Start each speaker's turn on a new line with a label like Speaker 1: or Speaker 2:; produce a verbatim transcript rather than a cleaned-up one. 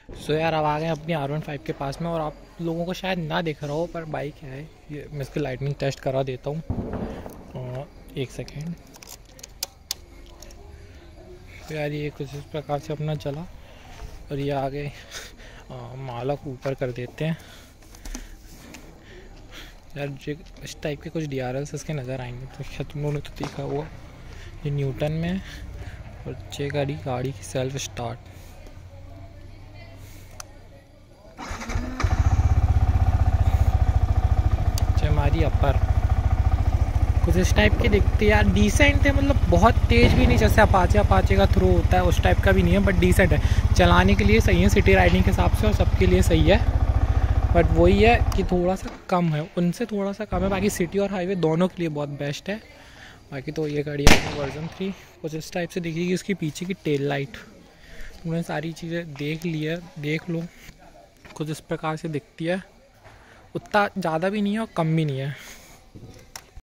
Speaker 1: सो यार अब आ गए अपनी आर वन फाइव के पास में, और आप लोगों को शायद ना दिख रहा हो पर बाइक है ये। मैं इसकी लाइटनिंग टेस्ट करा देता हूँ, एक सेकेंड। तो यार ये कुछ इस प्रकार से अपना चला, और ये आगे माला को ऊपर कर देते हैं। यार जो इस टाइप के कुछ डी आर एल्स इसके नज़र आएंगे, तो शायद तुम लोगों ने तो देखा हुआ। ये न्यूटन में है, और ये गाड़ी गाड़ी की सेल्फ स्टार्ट। हमारी अपर कुछ इस टाइप की दिखती है यार, डिसेंट है, मतलब बहुत तेज़ भी नहीं, जैसे अपाचे अपाचे का थ्रो होता है उस टाइप का भी नहीं है, बट डिसेंट है, चलाने के लिए सही है, सिटी राइडिंग के हिसाब से और सबके लिए सही है। बट वही है कि थोड़ा सा कम है, उनसे थोड़ा सा कम है, बाकी सिटी और हाईवे दोनों के लिए बहुत बेस्ट है। बाकी तो ये गाड़ी है वर्जन थ्री, कुछ इस टाइप से दिखेगी। उसकी पीछे की टेल लाइट, तुमने सारी चीज़ें देख ली है, देख लो, कुछ इस प्रकार से दिखती है, उतना ज़्यादा भी नहीं है और कम भी नहीं है।